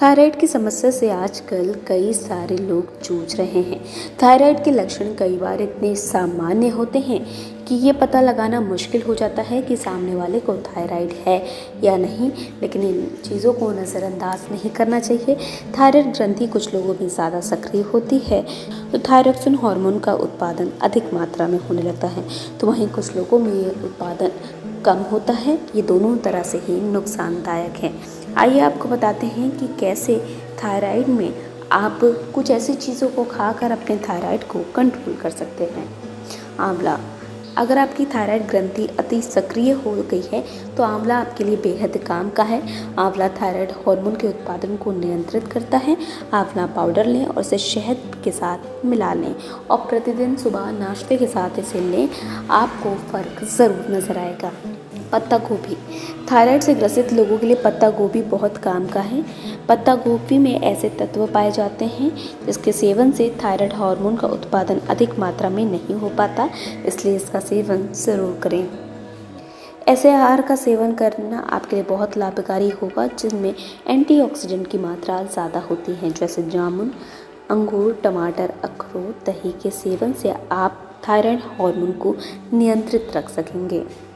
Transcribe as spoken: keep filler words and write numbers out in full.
Thyroid की समस्या से आजकल कई सारे लोग जूझ रहे हैं। थायराइड के लक्षण कई बार इतने सामान्य होते हैं कि ये पता लगाना मुश्किल हो जाता है कि सामने वाले को थायराइड है या नहीं, लेकिन इन चीज़ों को नज़रअंदाज नहीं करना चाहिए। थायराइड ग्रंथि कुछ लोगों में ज़्यादा सक्रिय होती है तो थायरॉक्सिन हार्मोन का उत्पादन अधिक मात्रा में होने लगता है, तो वहीं कुछ लोगों में ये उत्पादन कम होता है। ये दोनों तरह से ही नुकसानदायक है। आइए आपको बताते हैं कि कैसे थायराइड में आप कुछ ऐसी चीज़ों को खाकर अपने थायराइड को कंट्रोल कर सकते हैं। आंवला, अगर आपकी थायराइड ग्रंथि अति सक्रिय हो गई है तो आंवला आपके लिए बेहद काम का है। आंवला थायराइड हार्मोन के उत्पादन को नियंत्रित करता है। आंवला पाउडर लें और इसे शहद के साथ मिला लें और प्रतिदिन सुबह नाश्ते के साथ इसे लें, आपको फ़र्क ज़रूर नज़र आएगा। पत्ता गोभी, थायराइड से ग्रसित लोगों के लिए पत्ता गोभी बहुत काम का है। पत्ता गोभी में ऐसे तत्व पाए जाते हैं जिसके सेवन से थायराइड हार्मोन का उत्पादन अधिक मात्रा में नहीं हो पाता, इसलिए इसका सेवन ज़रूर करें। ऐसे आहार का सेवन करना आपके लिए बहुत लाभकारी होगा जिनमें एंटीऑक्सीडेंट की मात्रा ज़्यादा होती है, जैसे जामुन, अंगूर, टमाटर, अखरोट। दही के सेवन से आप थायराइड हार्मोन को नियंत्रित रख सकेंगे।